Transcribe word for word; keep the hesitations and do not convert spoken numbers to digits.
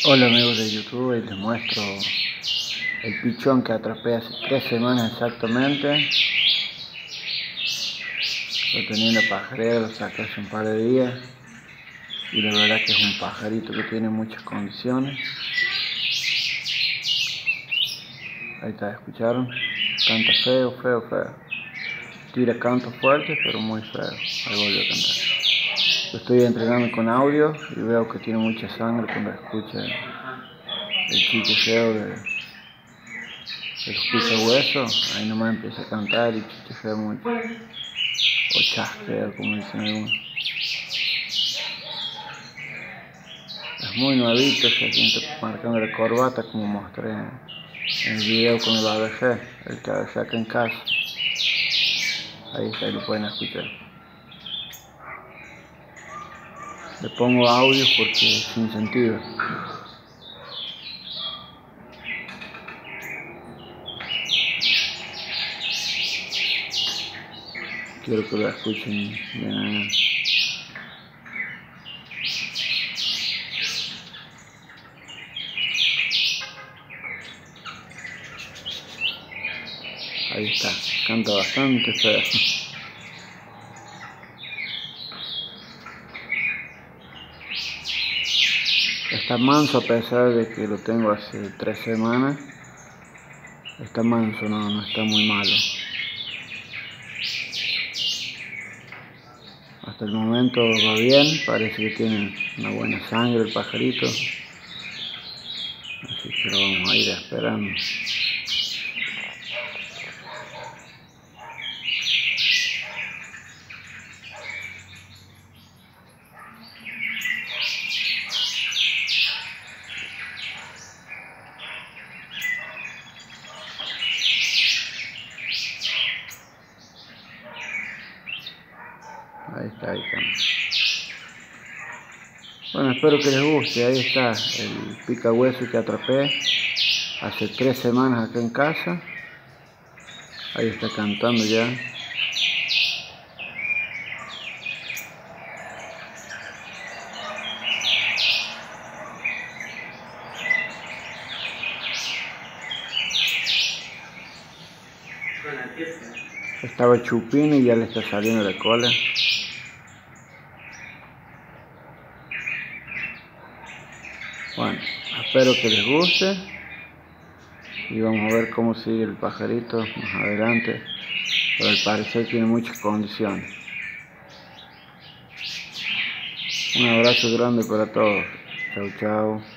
Hola amigos de YouTube, y les muestro el pichón que atrapé hace tres semanas exactamente. Lo tenía en la pajarera, lo saqué hace un par de días y la verdad que es un pajarito que tiene muchas condiciones. Ahí está, ¿escucharon? Canta feo, feo, feo. Tira cantos fuertes pero muy feo. Ahí volvió a cantar. Lo estoy entrenando con audio y veo que tiene mucha sangre cuando escucha el chichejeo de, de los picahuesos. Ahí nomás empieza a cantar y chichejea mucho. O chasquea, como dicen algunos. Es muy nuevito, se siente marcando la corbata como mostré en el video con el A B G, el que A B G acá en casa. Ahí está, ahí lo pueden escuchar. Le pongo audio porque es sin sentido. Quiero que lo escuchen bien. Ahí está, canta bastante feo. Está manso a pesar de que lo tengo hace tres semanas. Está manso, no, no está muy malo. Hasta el momento va bien, parece que tiene una buena sangre el pajarito. Así que lo vamos a ir esperando. Ahí está, ahí está. Bueno, espero que les guste. Ahí está el picahueso que atrapé hace tres semanas acá en casa. Ahí está cantando ya. Estaba chupino y ya le está saliendo la cola. Bueno, espero que les guste y vamos a ver cómo sigue el pajarito más adelante, pero al parecer tiene muchas condiciones. Un abrazo grande para todos. Chau, chau.